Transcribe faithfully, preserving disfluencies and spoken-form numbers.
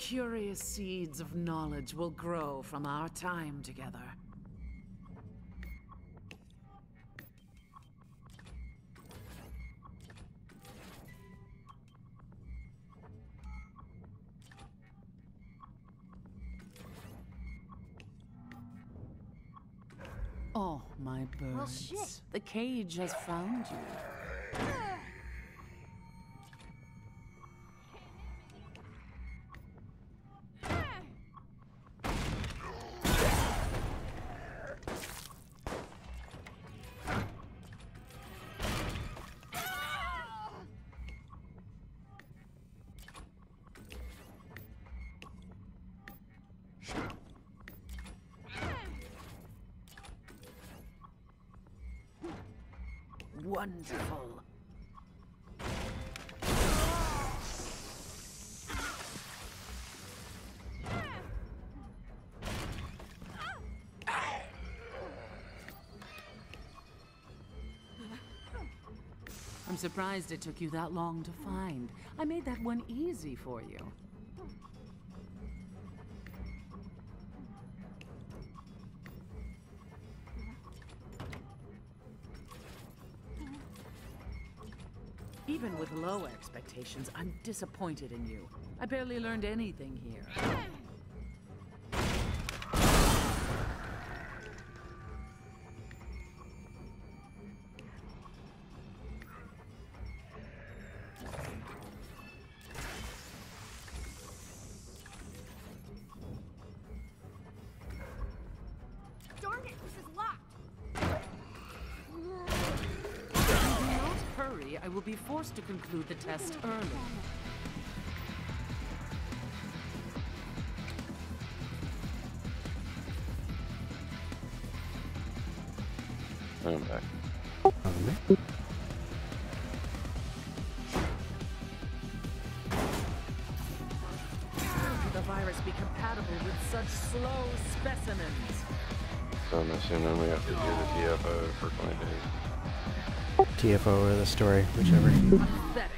curious seeds of knowledge will grow from our time together. Oh, my birds. Well, shit. The cage has found you. Wonderful. I'm surprised it took you that long to find. I made that one easy for you. Even with low expectations, I'm disappointed in you. I barely learned anything here. Darn it, this is locked. Hurry, I will be forced to conclude the test early. I'm back. How could the virus be compatible with such slow specimens? So I'm assuming we have to do the T F O for twenty days. T F O or the story, whichever. Pathetic.